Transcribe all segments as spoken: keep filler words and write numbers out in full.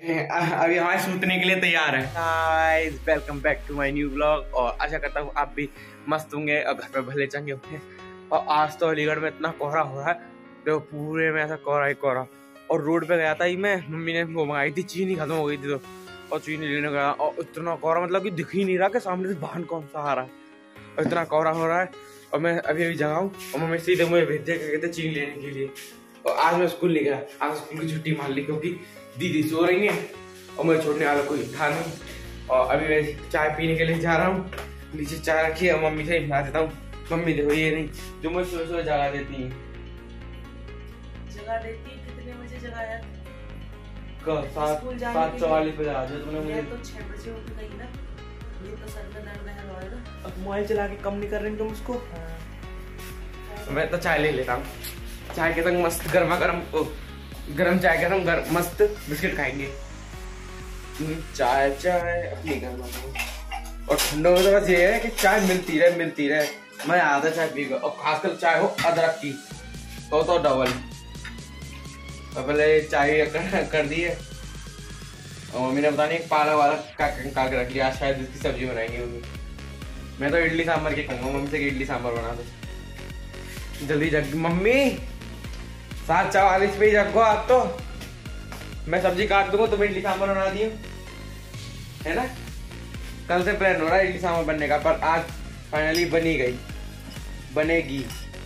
अभी हमारे सूतने के लिए तैयार है। Guys welcome back to my new blog. और आशा करता हूँ आप भी मस्त होंगे और घर पे भले चंगे होंगे। और आज तो अलीगढ़ में इतना कोहरा हो रहा है, देखो पूरे में ऐसा कोहरा ही कोहरा। और रोड पे गया था ही मैं, मम्मी ने वो मंगाई थी, चीनी खत्म हो गई थी तो, और चीनी लेने गया और इतना कोहरा मतलब कि दिख ही नहीं रहा कि सामने से वाहन कौन सा आ रहा है, और इतना कोहरा हो रहा है। और मैं अभी अभी जगह हूँ और मम्मी सीधे मुझे भेज दिया कहते चीनी लेने के लिए। और आज मैं स्कूल नहीं गया, आज स्कूल की छुट्टी मान ली क्योंकि दीदी सो रही है और मुझे छोड़ने वाला कोई था नहीं। और अभी मैं चाय पीने के लिए जा रहा हूँ, नीचे चाय रखी है और मम्मी से बता देता हूँ। मम्मी देखो ये नहीं जो मुझे सुबह सुबह जगा देती है। जगा देती कितने बजे जगाया? सात सात चौवालीस बजे आ जाए तुमने मुझे। तो छह बजे उठ गई ना, ये तो सर में दर्द है रोएगा। अब मोबाइल चला के कम नहीं कर रही तुम उसको। मैं तो चाय ले लेता हूँ, चाय के संग मस्त गर्मा गर्म गरम चाय के संग गर्म मस्त बिस्किट खाएंगे। चाय चाय अपनी गर्मा गर्म। और ठंडों में तो बस ये है कि चाय मिलती रहे मिलती रहे, मैं आधा चाय पी गया। और खासकर चाय हो अदरक की तो तो डबल। तो पहले चाय कर, कर दी है और मम्मी ने पता नहीं पालक वाला काट के रख लिया, शायद इसकी सब्जी बनाएंगे मम्मी। मैं तो इडली सांभर के कहूँगा मम्मी से कि इडली सांभर बना दो जल्दी जग। मम्मी सात चवालीस पे ही जगो आप तो, मैं सब्जी काट दूंगा तुम इडली सांभर बना दियो, है ना। कल से प्लान हो रहा है इडली सांभर बनने का, पर आज फाइनली बनी गई, बनेगी।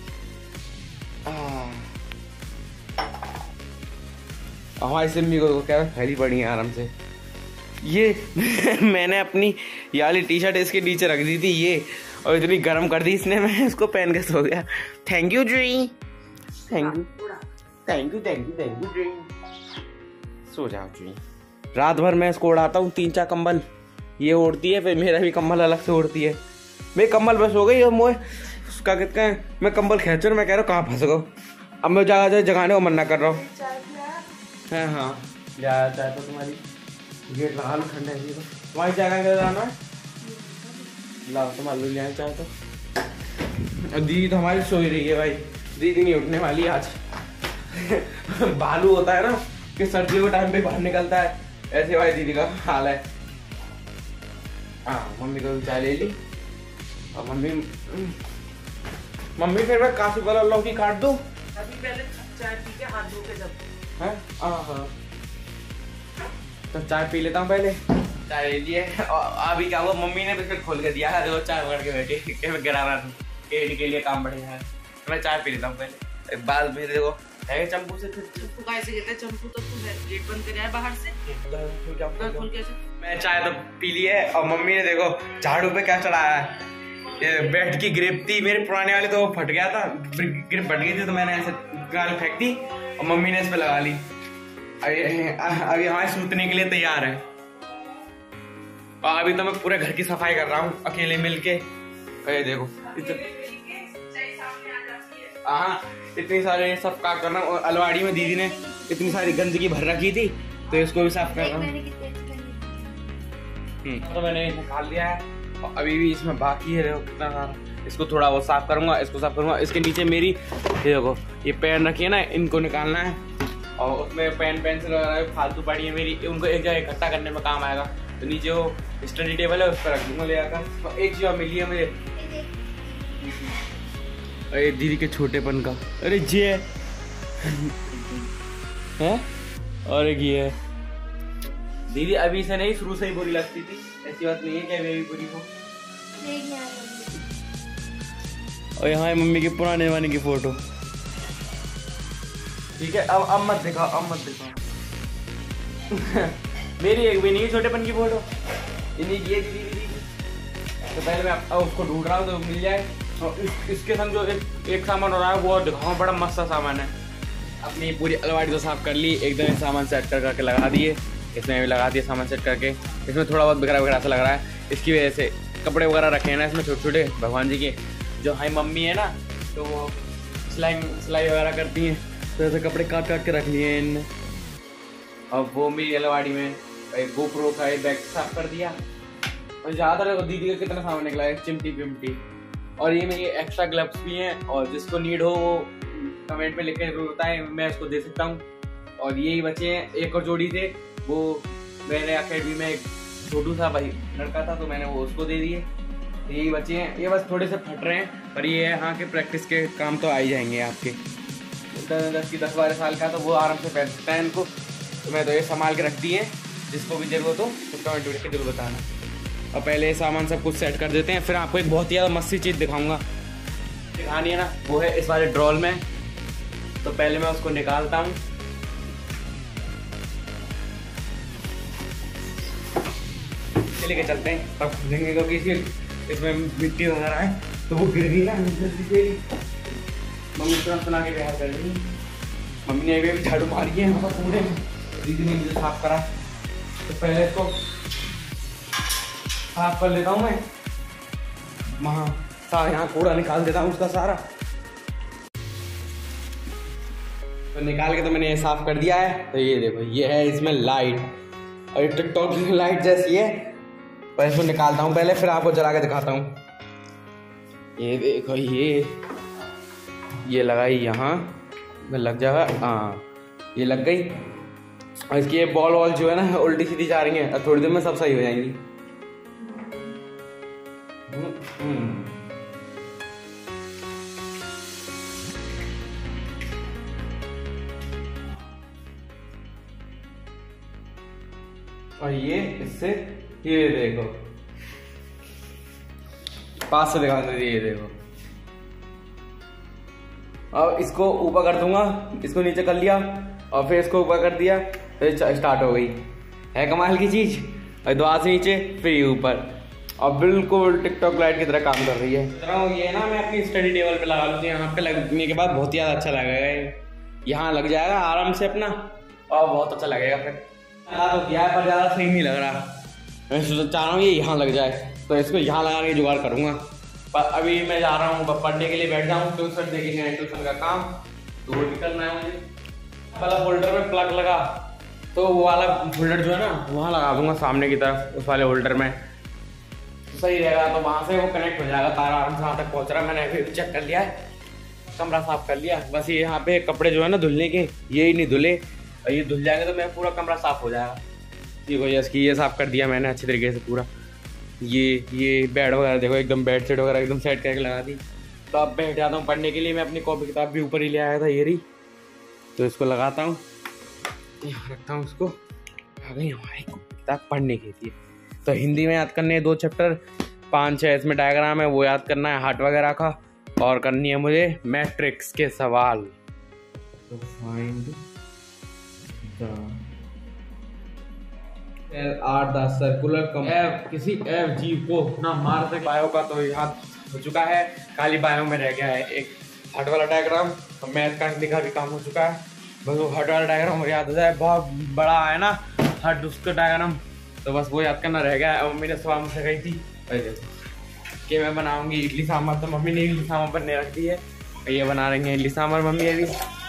हमारी सिम्मी को क्या फैली पड़ी है आराम से। ये मैंने अपनी ये वाली टी शर्ट इसके नीचे रख दी थी ये, और इतनी गर्म कर दी इसने, मैं इसको पहन के सो गया। थैंक यू ड्री, thank you thank you thank you thank you ड्री। सो जाओ ड्री। रात भर मैं इसको उड़ाता हूँ, तीन चार कंबल ये ओढ़ती है, फिर मेरा भी कंबल अलग से ओढ़ती है। मेरी कंबल बस हो गई और मोए उसका कहते हैं मैं कंबल खींच रहा हूँ, मैं कह रहा हूँ कहाँ फंस गो। अब मैं जगह जगह जगाने को मना कर रहा हूँ। हाँ हाँ जा चाय तो तुम्हारी गेट लगा लो, ठंडा है तो तुम्हारी चाय का जाना है, लाओ तुम आलू ले आए चाय तो। दीदी तो हमारी सो ही रही है भाई, दीदी नहीं उठने वाली आज। भालू होता है ना कि सर्दियों के टाइम पे बाहर निकलता है, ऐसे भाई दीदी का हाल है। हाँ मम्मी को चाय ले ली और मम्मी मम्मी फिर मैं काफी वाला लौकी काट दूं। अभी पहले चाय पी के हाथ धो के जब है हाँ तो चाय पी लेता हूँ पहले। चाय ले ली है और अभी क्या हुआ मम्मी ने बिस्किट खोल के दिया है, देखो चाय पकड़ के बैठी मैं गिरा रहा था पेट के लिए काम बढ़िया है। तो मैं चाय पी लेता हूँ पहले, बाल भी देखो है चंपू से। चंपू कैसे कहते हैं? चंपू तो तू गेट बंद कर आया बाहर से, खोल के। मैं चाय तो पी ली है और मम्मी ने देखो झाड़ू पे क्या चढ़ाया है, ये बेड की ग्रिप थी मेरे पुराने वाले तो वो फट गया था, ग्रिप फट गई थी तो मैंने ऐसे गाल फेंक दी और मम्मी ने इस पे लगा ली। अभी अभी हमारे सूतने के लिए तैयार है। और अभी तो मैं पूरे घर की सफाई कर रहा हूँ अकेले मिलके। अरे देखो हाँ इतनी सारे सब काम करना। और अलमारी में दीदी ने इतनी सारी गंदगी भर रखी थी तो इसको भी साफ कर रहा हूँ। तो मैंने निकाल लिया है और अभी भी इसमें बाकी है, देखो कितना सारा। इसको थोड़ा वो साफ करूंगा, इसको साफ करूंगा। इसके नीचे मेरी ये देखो ये पेन रखी है ना, इनको निकालना है। और उसमें पेन पेंसिल वगैरह फालतू पड़ी है मेरी, उनको एक जगह इकट्ठा करने में काम आएगा। तो नीचे वो स्टडी टेबल है उस पर रख दूंगा ले आकर। और एक चीज मिली है मुझे, अरे दीदी के छोटेपन का, अरे जे है और एक ये है। दीदी अभी से नहीं शुरू से ही बुरी लगती थी, ऐसी बात नहीं है कि अभी बुरी हो। और यहाँ है मम्मी के पुराने जमाने की फोटो। ठीक है अब अब मत दिखाओ, अब मत दिखाओ। मेरी एक भी नहीं है छोटेपन की फोटो, इन्हीं की है दीदी दीदी की। तो पहले मैं अब उसको ढूंढ रहा हूँ तो मिल जाए। और इस, इसके संग जो एक, एक सामान हो रहा है वो दिखाऊँ, बड़ा मस्त सा सामान है। अपनी पूरी अलमारी तो साफ कर ली, एकदम सामान सेट कर करके लगा दिए। इसमें भी लगा दिया सामान सेट करके। इसमें थोड़ा बहुत बिखरा बिखरा सा लग रहा है, इसकी वजह से कपड़े वगैरह रखे हैं ना इसमें छोटे छोटे भगवान जी के। जो हाई मम्मी है ना तो वो सिलाई सिलाई वगैरह करती हैं, तो ऐसे कपड़े काट काट के रख लिए हैं इनने। अब वो मेरी अलमारी में एक गोप्रो का एक बैग साफ कर दिया। और ज़्यादा दीदी का कितना सामान निकला है, चिमटी पिमटी। और ये मेरी एक्स्ट्रा ग्लव्स भी हैं, और जिसको नीड हो वो कमेंट में लिख के जरूर बताएं, मैं उसको दे सकता हूँ। और यही बचे हैं, एक और जोड़ी थे वो मेरे अकेडमी में एक छोटू सा भाई लड़का था, तो मैंने वो उसको दे दिए। यही बच्चे हैं, ये बस थोड़े से फट रहे हैं, पर ये यहाँ के प्रैक्टिस के काम तो आ ही जाएंगे आपके। दस दस की दस बारह साल का तो वो आराम से पहन सकता है इनको। तो मैं तो ये संभाल के रख दिए, जिसको भी जरूरत हो उसका कमेंट करके जरूर बताना। और पहले ये सामान सब कुछ सेट कर देते हैं, फिर आपको एक बहुत ही ज़्यादा मस्ती चीज़ दिखाऊंगा, दिखानी है ना, वो है इस वाले ड्रॉल में। तो पहले मैं उसको निकालता हूँ। लेके चलते हैं तब खोलेंगे, क्योंकि इसमें मिट्टी वगैरह है तो वो गिर गई ना। मम्मी तुरंत सुना के प्यार कर रही, मम्मी ने भी झाड़ू मारी है यहाँ पर पूरे, दीदी ने मुझे साफ करा। तो पहले इसको साफ कर लेता हूँ मैं, वहाँ सारा यहाँ कूड़ा निकाल देता हूँ उसका सारा। तो निकाल के तो मैंने ये साफ कर दिया है। तो ये देखो, ये है इसमें लाइट, और ये टिकटॉक की लाइट जैसी है। पर इसको निकालता हूँ पहले, फिर आपको जला के दिखाता हूँ। ये देखो, ये ये लगाई यहाँ लग जाएगा, हाँ ये लग गई। और इसकी ये बॉल वॉल जो है ना उल्टी सीधी जा रही है, थोड़ी देर में सब सही हो जाएंगी। और ये इससे, ये देखो पास से दिखा दो, ये देखो। अब इसको ऊपर कर दूंगा, इसको नीचे कर लिया और फिर इसको ऊपर कर दिया, फिर स्टार्ट हो गई। है कमाल की चीज। और दो हाथ से नीचे फिर ये ऊपर, और बिल्कुल टिकटॉक लाइट की तरह काम कर रही है। ये ना मैं अपनी स्टडी टेबल पे लगा लूँ, यहाँ पे लगने के बाद बहुत ही ज्यादा अच्छा लगेगा। यहाँ लग जाएगा आराम से अपना, और बहुत अच्छा लगेगा। फिर तो किया है पर ज्यादा सही नहीं लग रहा, मैं चाह रहा हूँ ये यहाँ लग जाए, तो इसको यहाँ लगाने की जुगाड़ करूँगा। पर अभी मैं जा रहा हूँ पढ़ने के लिए, बैठ जाऊँ, ट्यूशन देखेंगे, ट्यूशन का काम तो वो भी करना है मुझे। वाला होल्डर में प्लग लगा, तो वो वाला होल्डर जो है ना वहाँ लगा दूंगा सामने की तरफ, उस वाले होल्डर में सही रहेगा। तो वहाँ से वो कनेक्ट हो जाएगा, तार आराम से वहाँ तक पहुँच रहा है। मैंने अभी चेक कर लिया है, कमरा साफ कर लिया। बस ये यहाँ पे कपड़े जो है ना धुलने के, ये ही नहीं धुले, और ये धुल जाएंगे तो मेरा पूरा कमरा साफ हो जाएगा। ठीक हो, इसकी ये साफ कर दिया मैंने अच्छी तरीके से पूरा। ये ये बेड वगैरह देखो एकदम, बेड शीट वगैरह एकदम सेट करके लगा दी। तो अब बैठ जाता हूँ पढ़ने के लिए। मैं अपनी कॉपी किताब भी ऊपर ही ले आया था, ये रही। तो इसको लगाता हूँ, यहाँ रखता हूँ इसको। आ गई हमारी किताब पढ़ने के लिए। तो हिंदी में याद करने हैं दो चैप्टर, पाँच छः इसमें डायग्राम है, वो याद करना है हार्ट वगैरह का, और करनी है मुझे मैट्रिक्स के सवाल। तो फाइंड आर द सर्कुलर कम एफ, किसी एफ जी को ना मार सके। बायो का तो याद हो चुका है, खाली बायो में रह गया है एक हार्ट वाला डायग्राम। मैथ का लिखा भी काम हो चुका है, बस वो हार्ट वाला डायग्राम याद हो जाए। बहुत बड़ा है ना हार्ट उसका डायग्राम, तो बस वो याद करना रह गया है। मम्मी ने सुबह मुझसे कही थी कि मैं बनाऊंगी इडली सांभर, तो मम्मी ने इडली सांभर बनने रख दी है। ये बना रही है इडली सांभर मम्मी अभी।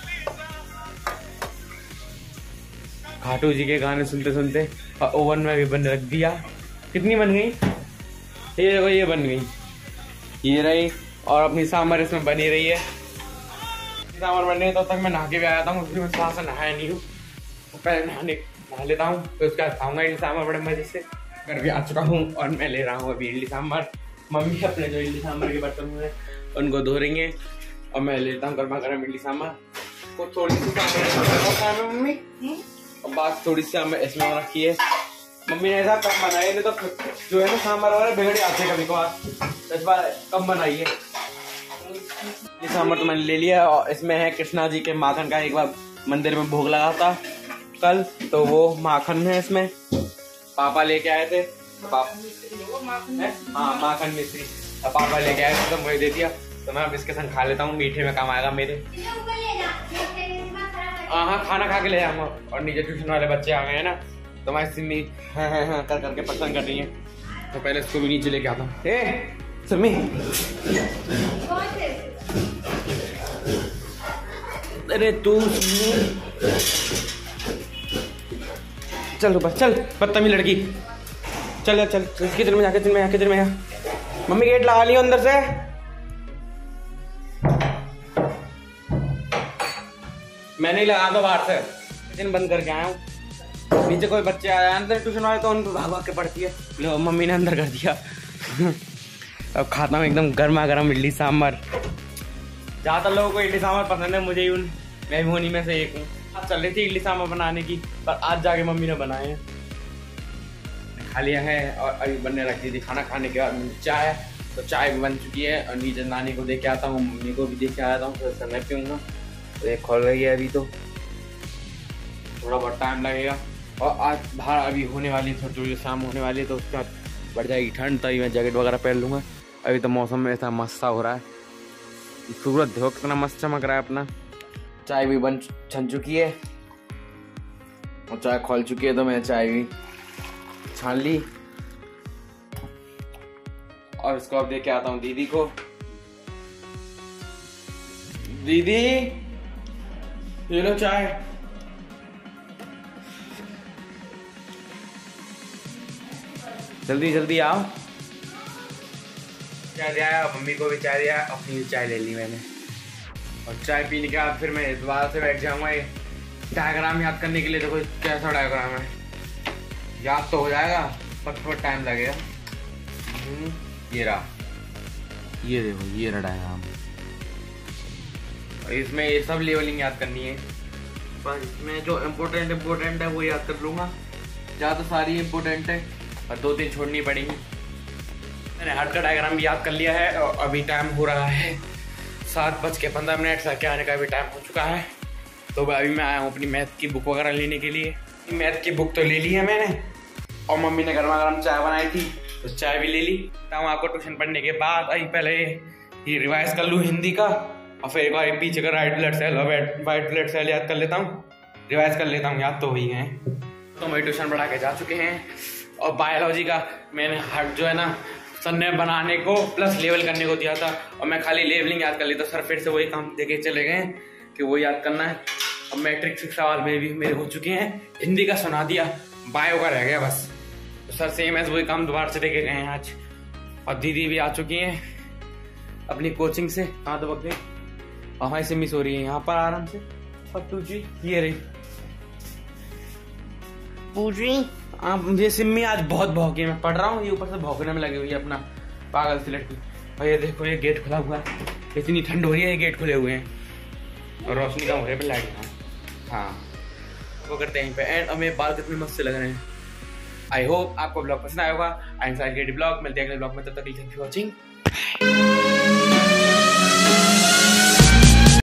खाटू जी के गाने सुनते सुनते, और ओवन में भी बन रख दिया। कितनी बन गई? ये देखो, ये बन गई, ये रही। और अपनी सांभर इसमें बनी रही है। सांभर बनने तब तक मैं नहा के भी आया था, उसकी मैं सुबह से नहाया नहीं हूँ। तो पहले नहाने नहा लेता हूँ, तो उसके बाद खाऊंगा इडली सांभर बड़े मजे से। घर भी आ चुका हूँ और मैं ले रहा हूँ अभी इडली सांभर। मम्मी अपने जो इडली सांभर के बर्तन हुए उनको धो रहेंगे, और मैं लेता हूँ गर्मा गर्म इडली सांभर। तो थोड़ी सी सांभर मम्मी, और बात थोड़ी सी हमें इसमें रखी है। मम्मी ने ऐसा कम बनाई, नहीं तो जो है ना सांभर वगैरह बिगड़ आते कभी कभार, इस बार कम बनाइए। ये सांभर तो मैंने ले लिया, और इसमें है कृष्णा जी के माखन का, एक बार मंदिर में भोग लगा था कल, तो वो माखन है इसमें, पापा लेके आए थे। हाँ माखन मिश्री, पापा लेके आए थे तो मुझे दे दिया। तो मैं अब इसके संग खा लेता हूँ, मीठे में काम आएगा मेरे। हाँ हाँ खाना खा के ले जाऊंगा। और नीचे ट्यूशन वाले बच्चे आ गए हैं ना, तो मैं सिमी हाँ हाँ हाँ कर करके पसंद कर रही है। तो पहले इसको भी नीचे लेके आता हूँ। ए सिमी, अरे तू चल ऊपर चल, बदतमीज लड़की, चल चल किचन में जा, किचन में जा, किचन में जा। मम्मी गेट लगा लियो अंदर से। मैं नहीं लगा दो बाहर से, किचन बंद करके आया हूँ। नीचे कोई बच्चे आए अंदर ट्यूशन वाले तो उनको भाग भाग के पढ़ती है। लो मम्मी ने अंदर कर दिया। अब खाता हूँ एकदम गर्मा गर्म इडली सांभर। ज़्यादातर लोगों को इडली सांभर पसंद है, मुझे उन मैं भी उन्हीं में से एक हूँ। आज चल रही थी इडली सांभर बनाने की, पर आज जाके मम्मी ने बनाए हैं, खा लिया है। और अभी बनने रखी थी खाना खाने के बाद चाय, तो चाय भी बन चुकी है। और नीचे नानी को देख के आता हूँ, मम्मी को भी देख के आता हूँ, फिर मैं पीऊँगा। तो ये खोल रही है अभी, तो थोड़ा बहुत टाइम लगेगा। और आज बाहर अभी होने वाली थोड़ी थोड़ी शाम होने वाली है, तो उसके बाद बढ़ जाएगी ठंड, तभी मैं जैकेट वगैरह पहन लूँगा। अभी तो मौसम में ऐसा मस्त सा हो रहा है, सूरज देखो कितना मस्त चमक रहा है अपना। चाय भी बन छन चुकी है और चाय खोल चुकी है, तो मैं चाय भी छान ली। और इसको अब देख के आता हूँ दीदी को। दीदी ये लो चाय। जल्दी जल्दी आओ। चाय दिया, मम्मी को भी चाय दिया, अपनी भी चाय ले ली मैंने। और चाय पीने के बाद फिर मैं दोबारा से बैठ जाऊंगा ये डायग्राम याद करने के लिए। देखो कैसा डायग्राम है, याद तो हो जाएगा पर थोड़ा टाइम लगेगा। ये रहा, ये देखो ये रहा डायग्राम। और इसमें ये सब लेवलिंग याद करनी है, पर इसमें जो इम्पोर्टेंट इम्पोर्टेंट है वो याद कर लूँगा। ज़्यादा सारी इम्पोर्टेंट है और दो तीन छोड़नी पड़ेंगी। मैंने हार्ट का डायग्राम भी याद कर लिया है। और अभी टाइम हो रहा है सात बज के पंद्रह मिनट, सर के आने का भी टाइम हो चुका है। तो अभी मैं आया हूँ अपनी मैथ की बुक वगैरह लेने के लिए। मैथ की बुक तो ले ली है मैंने, और मम्मी ने गर्मा गर्म चाय बनाई थी तो चाय भी ले ली। तो आपको ट्यूशन पढ़ने के बाद अभी पहले ये रिवाइज कर लूँ हिंदी का, और फिर एक बार पीछे का राइट ब्लड सेल और वाइट ब्लड सेल याद कर लेता हूँ, रिवाइज कर लेता हूँ, याद तो हुई है। तो मैं ट्यूशन पढ़ा के जा चुके हैं। और बायोलॉजी का मैंने हार्ट जो है ना सर ने बनाने को प्लस लेवल करने को दिया था, और मैं खाली लेवलिंग याद कर ली। तो सर फिर से वही काम देके चले गए कि वो याद करना है। अब मैट्रिक्स के सवाल में भी मेरे हो चुके हैं, हिंदी का सुना दिया, बायो का रह गया बस। तो सर सेम ऐसे वही काम दोबारा से देके गए हैं आज। और दीदी भी आ चुकी हैं अपनी कोचिंग से। कहाँ तो गई, हमारी से मिस हो रही है यहाँ पर आराम से। पत्तू जी ये रही पूजी। आप मुझे सिम्मी आज बहुत भौंकी, मैं पढ़ रहा हूँ ये ऊपर से भौंकने में लगी हुई है अपना पागल सी लड़की। और ये देखो ये गेट खुला हुआ है, इतनी ठंड हो रही है, ये गेट खुले हुए हैं और रोशनी कम हो रही है, लाइट है। हाँ वो करते हैं यहीं पे एंड। और मेरे बाल कितने मस्त से लग रहे हैं। आई होप आपको ब्लॉग पसंद आया होगा। आई एम साइड ब्लॉग, मिलते हैं अगले ब्लॉग में, तब तक थैंक यू फॉर वॉचिंग।